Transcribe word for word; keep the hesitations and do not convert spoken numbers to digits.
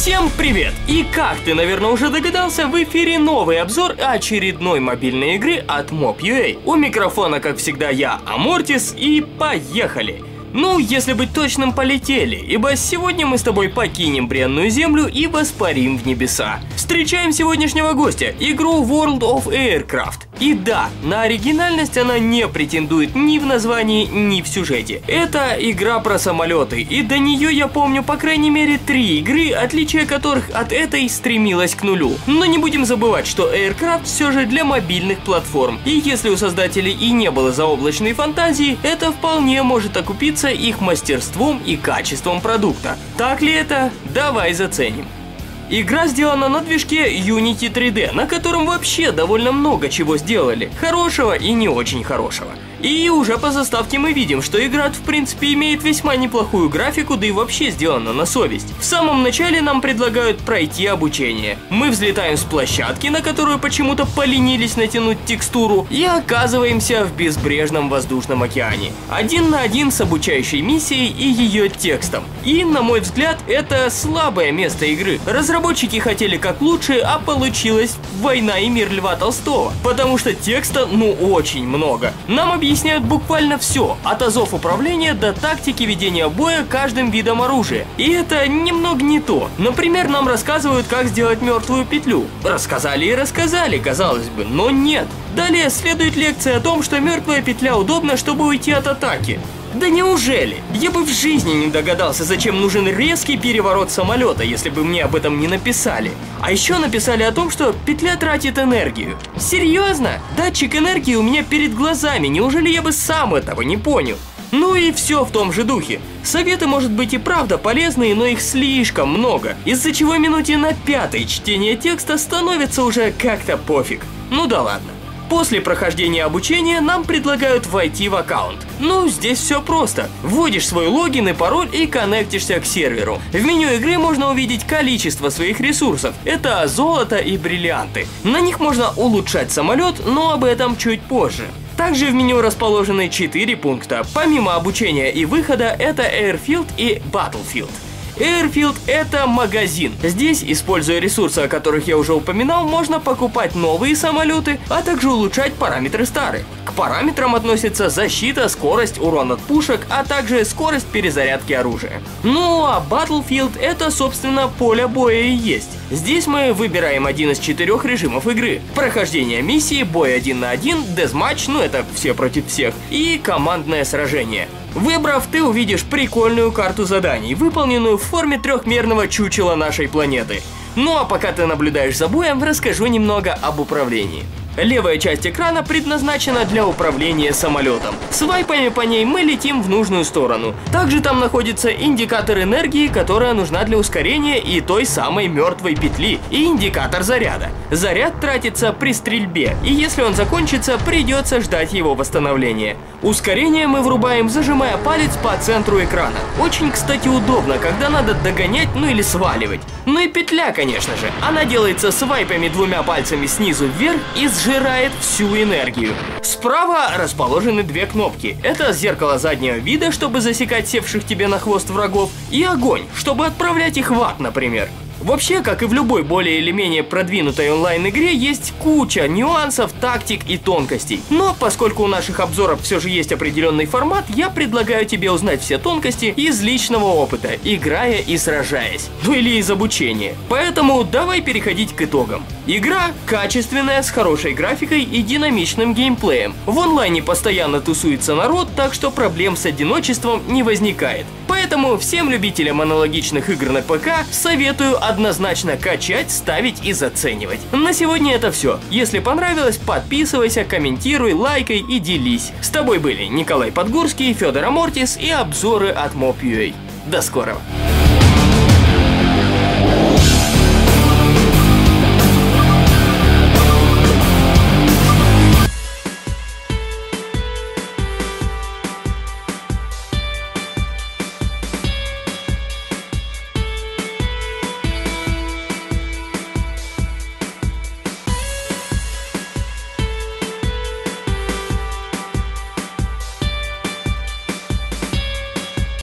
Всем привет! И как ты, наверное, уже догадался, в эфире новый обзор очередной мобильной игры от Mob.ua. У микрофона, как всегда, я, Амортис, и поехали! Ну, если быть точным, полетели, ибо сегодня мы с тобой покинем бренную землю и воспарим в небеса. Встречаем сегодняшнего гостя, игру World of Aircraft. И да, на оригинальность она не претендует ни в названии, ни в сюжете. Это игра про самолеты, и до нее я помню по крайней мере три игры, отличие которых от этой стремилось к нулю. Но не будем забывать, что Aircraft все же для мобильных платформ, и если у создателей и не было заоблачной фантазии, это вполне может окупиться их мастерством и качеством продукта. Так ли это? Давай заценим. Игра сделана на движке Unity три дэ, на котором вообще довольно много чего сделали, хорошего и не очень хорошего. И уже по заставке мы видим, что игра в принципе имеет весьма неплохую графику, да и вообще сделана на совесть. В самом начале нам предлагают пройти обучение. Мы взлетаем с площадки, на которую почему-то поленились натянуть текстуру, и оказываемся в безбрежном воздушном океане. Один на один с обучающей миссией и ее текстом. И, на мой взгляд, это слабое место игры. Разработчики хотели как лучше, а получилось «Война и мир Льва Толстого». Потому что текста, ну, очень много. Нам объясняют буквально все, от азов управления до тактики ведения боя каждым видом оружия. И это немного не то. Например, нам рассказывают, как сделать мертвую петлю. Рассказали и рассказали, казалось бы, но нет. Далее следует лекция о том, что мертвая петля удобна, чтобы уйти от атаки. Да неужели? Я бы в жизни не догадался, зачем нужен резкий переворот самолета, если бы мне об этом не написали. А еще написали о том, что петля тратит энергию. Серьезно? Датчик энергии у меня перед глазами, неужели я бы сам этого не понял? Ну и все в том же духе. Советы, может быть, и правда полезные, но их слишком много, из-за чего минуте на пятой чтение текста становится уже как-то пофиг. Ну да ладно. После прохождения обучения нам предлагают войти в аккаунт. Ну, здесь все просто. Вводишь свой логин и пароль и коннектишься к серверу. В меню игры можно увидеть количество своих ресурсов. Это золото и бриллианты. На них можно улучшать самолет, но об этом чуть позже. Также в меню расположены четыре пункта. Помимо обучения и выхода, это Airfield и Battlefield. Airfield — это магазин. Здесь, используя ресурсы, о которых я уже упоминал, можно покупать новые самолеты, а также улучшать параметры старых. К параметрам относятся защита, скорость, урон от пушек, а также скорость перезарядки оружия. Ну а Battlefield — это, собственно, поле боя и есть. Здесь мы выбираем один из четырех режимов игры. Прохождение миссии, бой один на один, дезматч, ну это все против всех, и командное сражение. Выбрав, ты увидишь прикольную карту заданий, выполненную в форме трехмерного чучела нашей планеты. Ну а пока ты наблюдаешь за боем, расскажу немного об управлении. Левая часть экрана предназначена для управления самолетом. Свайпами по ней мы летим в нужную сторону. Также там находится индикатор энергии, которая нужна для ускорения и той самой мертвой петли, и индикатор заряда. Заряд тратится при стрельбе, и если он закончится, придется ждать его восстановления. Ускорение мы врубаем, зажимая палец по центру экрана. Очень, кстати, удобно, когда надо догонять, ну или сваливать. Ну и петля, конечно же. Она делается свайпами двумя пальцами снизу вверх и сжирает всю энергию. Справа расположены две кнопки. Это зеркало заднего вида, чтобы засекать севших тебе на хвост врагов, и огонь, чтобы отправлять их в ад, например. Вообще, как и в любой более или менее продвинутой онлайн-игре, есть куча нюансов, тактик и тонкостей. Но поскольку у наших обзоров все же есть определенный формат, я предлагаю тебе узнать все тонкости из личного опыта, играя и сражаясь. Ну или из обучения. Поэтому давай переходить к итогам. Игра качественная, с хорошей графикой и динамичным геймплеем. В онлайне постоянно тусуется народ, так что проблем с одиночеством не возникает. Поэтому всем любителям аналогичных игр на ПК советую однозначно качать, ставить и заценивать. На сегодня это все. Если понравилось, подписывайся, комментируй, лайкай и делись. С тобой были Николай Подгорский, Федор Амортис и обзоры от Mob.ua. До скорого!